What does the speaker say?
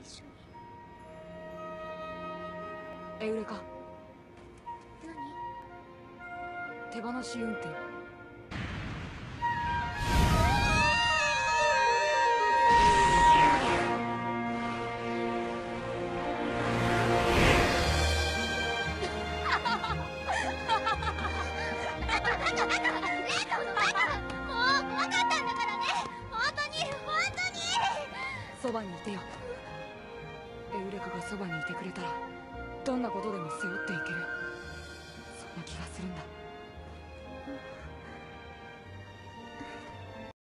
一緒に。 エウレカ、 何？ 手放し運転。そばにいてよ。エウレカがそばにいてくれたらどんなことでも背負っていける。そんな気がするんだ。